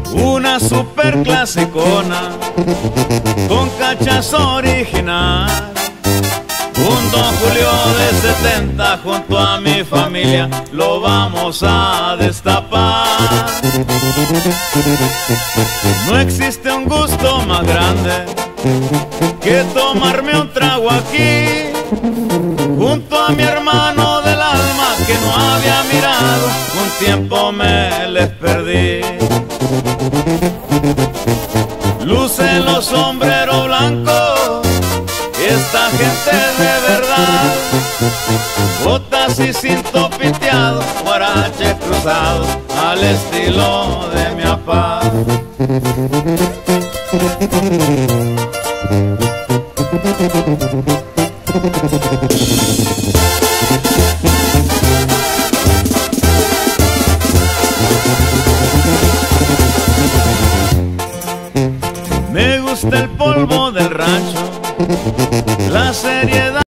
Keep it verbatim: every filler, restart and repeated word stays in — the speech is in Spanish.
Una super clasicona con cachazo original. Un Don Julio de setenta junto a mi familia lo vamos a destapar. No existe un gusto más grande que tomarme un trago aquí junto a mi hermano del alma que no había mirado, un tiempo me les perdí. Lucen los sombreros blancos, esta gente de verdad, botas y cinto piteado, guaraches cruzados al estilo de mi papá. Me gusta el polvo del rancho, la seriedad